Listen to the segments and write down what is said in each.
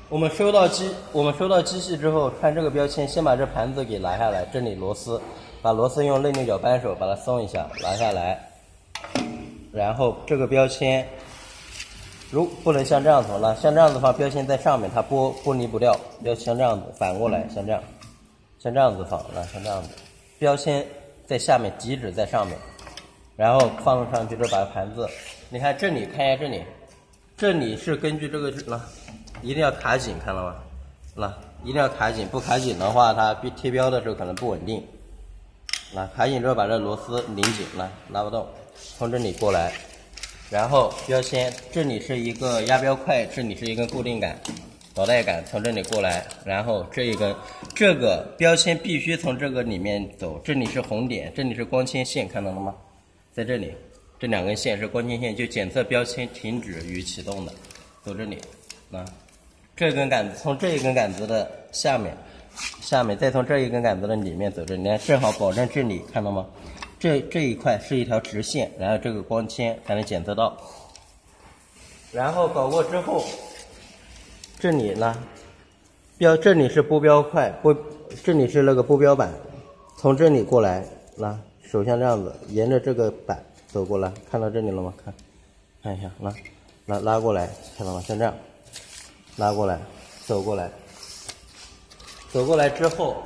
我们收到机器之后，看这个标签，先把这盘子给拿下来，这里螺丝，把螺丝用内定脚扳手把它松一下，拿下来，然后这个标签，不能像这样子了，像这样子放标签在上面，它剥离不掉，要像这样子反过来，像这样子放，像这样子，标签在下面，极指在上面，然后放上去就把盘子，你看这里，看一下这里，这里是根据这个一定要卡紧，看到吗？一定要卡紧，不卡紧的话，它贴标的时候可能不稳定。卡紧之后把这螺丝拧紧，拉不动，从这里过来，然后标签这里是一个压标块，这里是一根固定杆，导带杆，从这里过来，然后这个标签必须从这个里面走，这里是红点，这里是光纤线，看到了吗？在这里，这2根线是光纤线，就检测标签停止与启动的，走这里，这根杆子从这一根杆子的下面再从这一根杆子的里面走这里，正好保证这里看到吗？这一块是一条直线，然后这个光纤才能检测到。然后搞过之后，这里这里是拨标块，这里是那个拨标板，从这里过来，手像这样子，沿着这个板走过来，看到这里了吗？看一下，拉过来，看到吗？像这样。拉过来，走过来之后，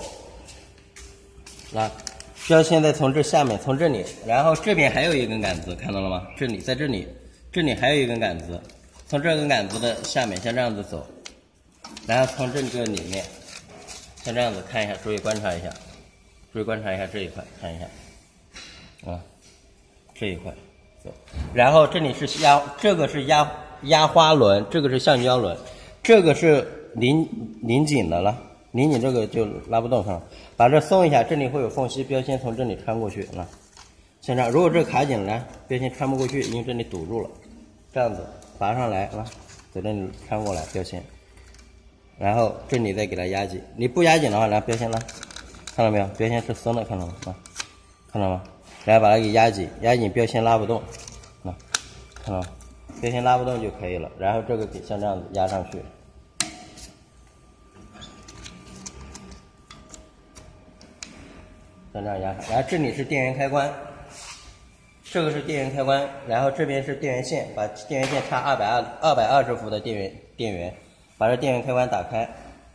标签再从这下面，从这里，然后这边还有一根杆子，看到了吗？在这里还有一根杆子，从这根杆子的下面像这样子走，然后从这个里面像这样子看一下，注意观察一下这一块，看一下，这一块走，然后这里是这个是压花轮，这个是橡胶轮。这个是拧紧的了，拧紧这个就拉不动，把这松一下，这里会有缝隙，标签从这里穿过去，像这样。如果这卡紧了，标签穿不过去，因为这里堵住了，这样子拔上来，在这里穿过来标签，然后这里再给它压紧。你不压紧的话，标签看到没有？标签是松的，看到吗？看到吗？然后把它给压紧，标签拉不动，看到吗？标签拉不动就可以了，然后这个给像这样子压上去，像这样压上，然后这里是电源开关，这个是电源开关，然后这边是电源线，把电源线插220伏的电源，把这电源开关打开，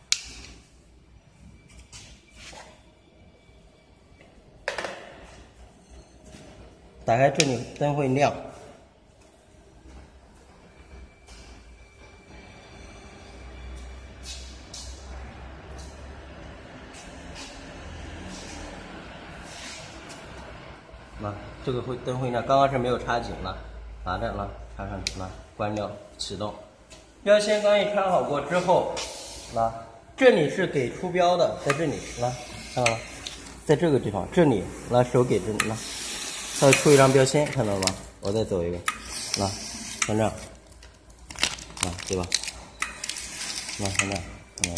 这里灯会亮。这个灯会亮，刚刚是没有插紧了，拿着插上去关掉启动。标签刚一穿好过之后，这里是给出标的，在这里看到吗？在这个地方，这里手给这里它会出一张标签，看到了吗？我再走一个，像这样，对吧？像这样，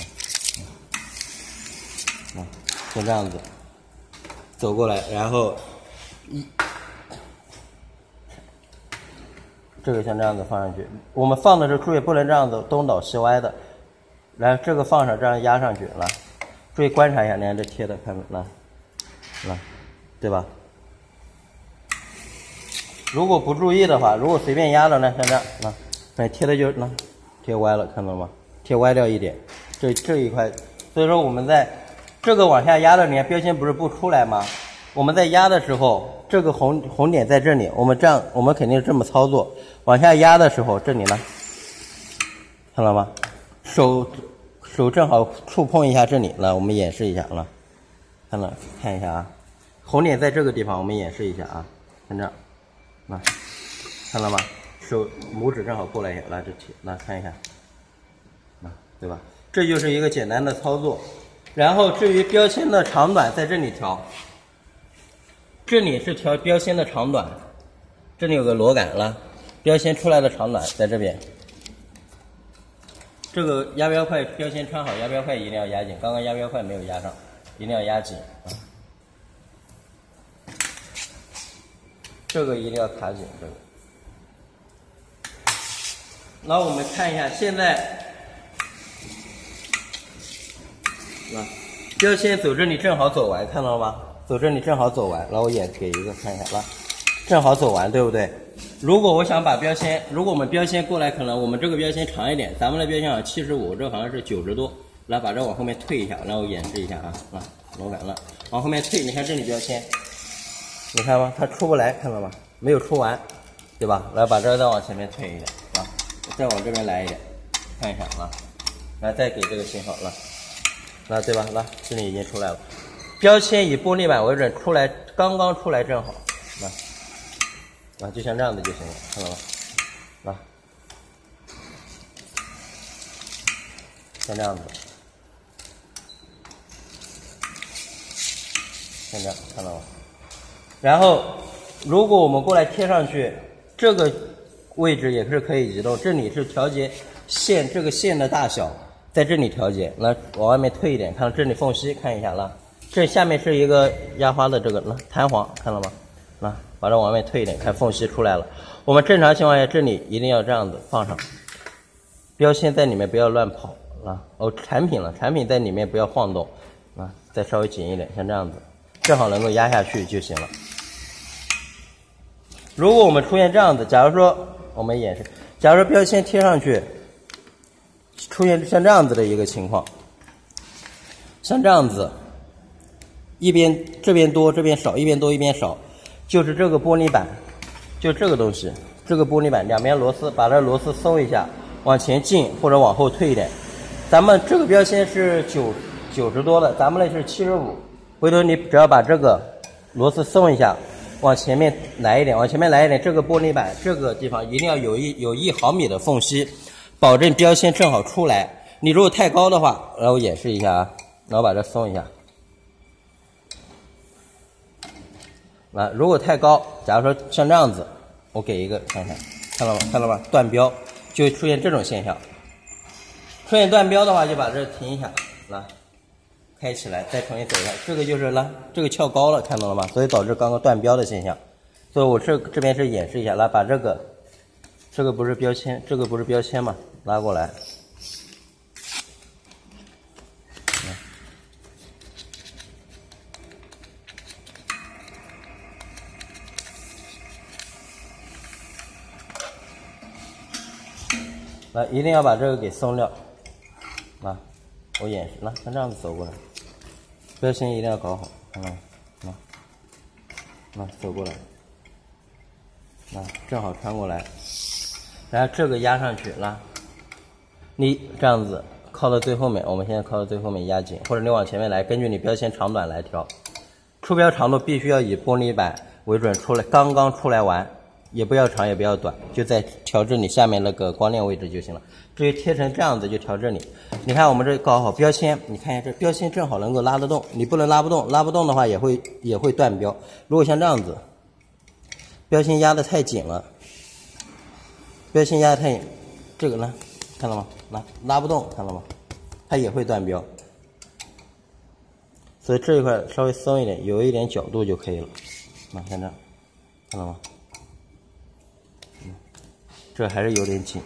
像这样子走过来，然后这个像这样子放上去，我们放的时候注意不能这样子东倒西歪的，然后这个放上，这样压上去，注意观察一下，你看这贴的，看对吧？如果不注意的话，如果随便压的像这样，贴的就贴歪了，看到吗？贴歪掉一点，这一块，所以说我们在这个往下压的里面，标签不是不出来吗？我们在压的时候，这个红点在这里，我们肯定是这么操作。往下压的时候，这里看到吗？手正好触碰一下这里，我们演示一下看一下啊，红点在这个地方，我们演示一下啊，看这样，看到吗？手拇指正好过来一下，这贴，看一下，对吧？这就是一个简单的操作。然后至于标签的长短，在这里调。这里是调标签的长短，这里有个螺杆标签出来的长短在这边。这个压标块标签穿好，压标块一定要压紧，刚刚压标块没有压上，一定要压紧这个一定要卡紧这个。然后我们看一下，现在啊，标签走这里正好走完，看到了吗？走这里正好走完，然后我也给一个看一下，来，正好走完，对不对？如果我想把标签，如果我们标签过来，可能我们这个标签长一点，咱们的标签好像75，这好像是90多，来把这往后面退一下，然后演示一下啊，来，螺杆了，往后面退，你看这里标签，你看吗？它出不来，看到吗？没有出完，对吧？来把这个再往前面退一点啊，再往这边来一点，看一下啊，来再给这个信号了，来对吧？来，这里已经出来了。标签以玻璃板为准，出来刚刚出来正好，来，就像这样子就行了，看到吗？来，像这样子，像这样，看到吗？然后，如果我们过来贴上去，这个位置也是可以移动，这里是调节线，这个线的大小，在这里调节，来往外面退一点，看这里缝隙，看一下啦。这下面是一个压花的这个弹簧，看到吗？来，把这往外面退一点，看缝隙出来了。我们正常情况下，这里一定要这样子放上，标签在里面不要乱跑啊。哦，产品在里面不要晃动啊，再稍微紧一点，像这样子，正好能够压下去就行了。如果我们出现这样子，假如说我们演示，假如说标签贴上去，出现像这样子的一个情况，像这样子。一边这边多这边少，一边多一边少，就是这个玻璃板，就这个东西，这个玻璃板两边螺丝，把这螺丝松一下，往前进或者往后退一点。咱们这个标签是90多的，咱们那是75。回头你只要把这个螺丝松一下，往前面来一点，往前面来一点，这个玻璃板这个地方一定要有1毫米的缝隙，保证标签正好出来。你如果太高的话，然后演示一下啊，然后把这松一下。啊，如果太高，假如说像这样子，我给一个看看，看到吗？看到吗？断标就会出现这种现象。出现断标的话，就把这停一下，来，开起来，再重新走一下。这个就是来，这个翘高了，看到了吗？所以导致刚刚断标的现象。所以我这边是演示一下，来把这个不是标签，这个不是标签嘛，拉过来。来，一定要把这个给松掉。啊，我演示，来，像这样子走过来，标签一定要搞好，看到吗？来，走过来，来，正好穿过来，然后这个压上去，来，你这样子靠到最后面，我们现在靠到最后面压紧，或者你往前面来，根据你标签长短来调。出标长度必须要以玻璃板为准，出来刚刚出来完。也不要长也不要短，就在调这里下面那个光链位置就行了。至于贴成这样子就调这里。你看我们这搞好标签，你看一下这标签正好能够拉得动，你不能拉不动，拉不动的话也会断标。如果像这样子，标签压得太紧了，标签压得太紧，这个呢，看到吗？拉不动，看到吗？它也会断标。所以这一块稍微松一点，有一点角度就可以了。像这样，看到吗？这还是有点紧，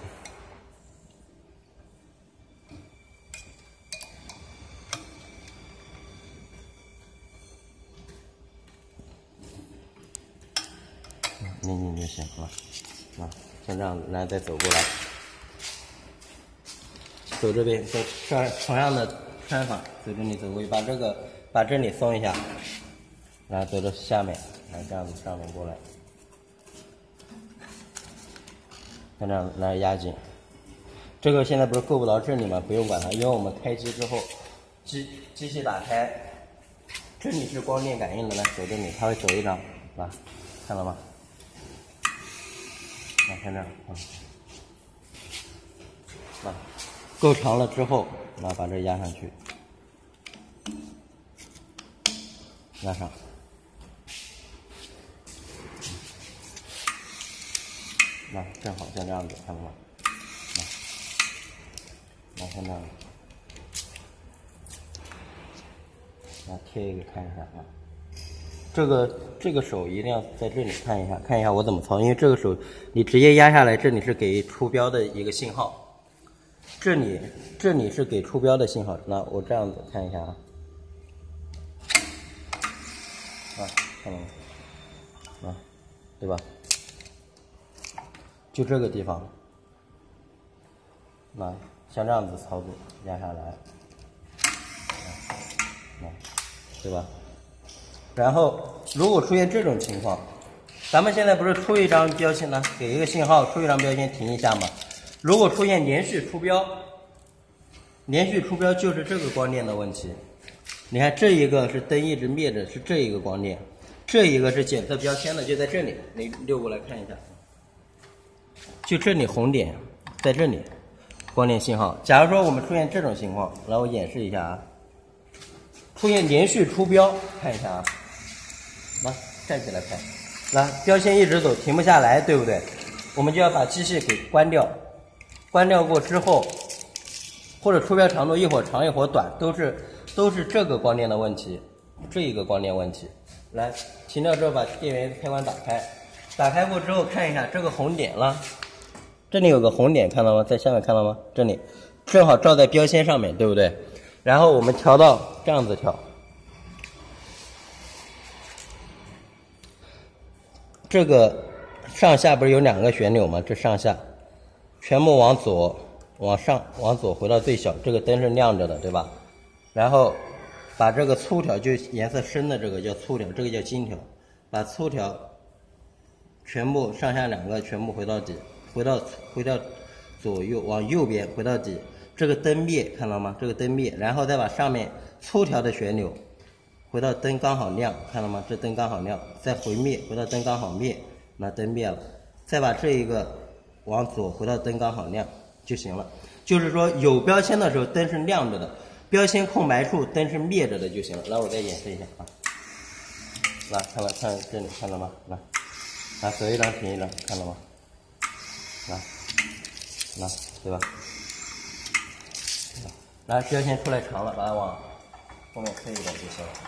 拧拧就行了。像这样子，然后再走过来，走这边，走同样的穿法，走这里走过去，把这里松一下，然后走到下面，然后这样子上面过来。像这样来压紧，这个现在不是够不到这里吗？不用管它，因为我们开机之后，机器打开，这里是光电感应的，来走这里，它会走一张，来，看到吗？来看这样，来，够长了之后，来把这压上去，压上。正好像这样子，看到吗？来，像这样子，来贴一个看一下啊。这个手一定要在这里看一下我怎么操，因为这个手你直接压下来，这里是给出标的一个信号。 这里是给出标的信号。那我这样子看一下啊，看到吗？对吧？就这个地方，那像这样子操作压下来，对吧？然后如果出现这种情况，咱们现在不是出一张标签呢，给一个信号，出一张标签停一下嘛。如果出现连续出标就是这个光电的问题。你看这一个是灯一直灭着，是这一个光电，这一个是检测标签的，就在这里，你溜过来看一下，就这里红点在这里，光电信号。假如说我们出现这种情况，来我演示一下啊，出现连续出标，看一下啊，来站起来看，来标签一直走，停不下来，对不对？我们就要把机器给关掉，关掉过之后，或者出标长度一会儿长一会儿短，都是这个光电的问题，这一个光电问题。来停掉之后，把电源开关打开，打开过之后看一下这个红点了，这里有个红点，看到吗？在下面看到吗？这里正好照在标签上面，对不对？然后我们调到这样子调，这个上下不是有2个旋钮吗？这上下全部往左往上往左回到最小，这个灯是亮着的，对吧？然后把这个粗条，就颜色深的这个叫粗条，这个叫金条，把粗条全部上下2个全部回到底，回到左右，往右边回到底，这个灯灭，看到吗？这个灯灭，然后再把上面粗条的旋钮回到灯刚好亮，看到吗？这灯刚好亮，再回灭，回到灯刚好灭，那灯灭了，再把这一个往左回到灯刚好亮就行了。就是说有标签的时候灯是亮着的，标签空白处灯是灭着的就行了。来，我再演示一下啊。来，看这里，看到吗？来，走一张停一张，看到吗？来，对吧？来，标签出来长了，把它往后面推一点就行了。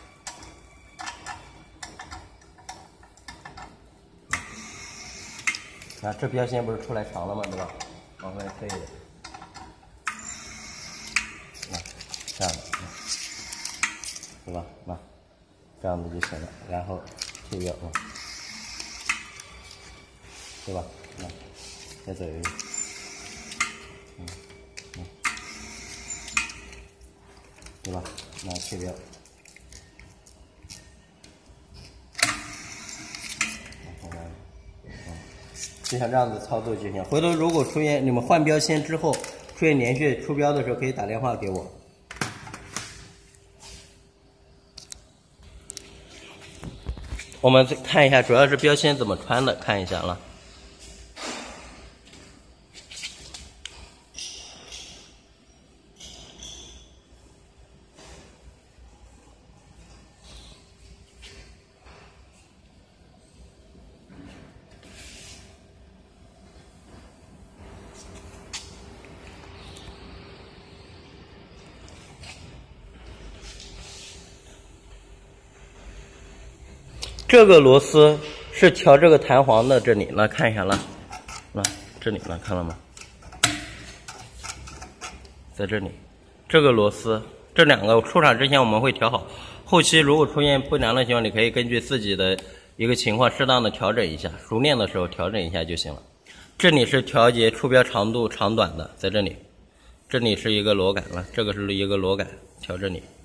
那这标签不是出来长了吗？对吧？往后面推一点。这样的，对吧？这样子就行了。然后退标，对吧？再走一个，对吧？那退标，就像这样子操作就行。回头如果出现你们换标签之后出现连续出标的时候，可以打电话给我。我们再看一下，主要是标签怎么穿的，看一下了。这个螺丝是调这个弹簧的，这里来看一下了，这里来看了吗？在这里，这个螺丝，这2个出厂之前我们会调好，后期如果出现不良的情况，你可以根据自己的一个情况适当的调整一下，熟练的时候调整一下就行了。这里是调节出标长度长短的，在这里，这里是一个螺杆了，这个是一个螺杆，调这里。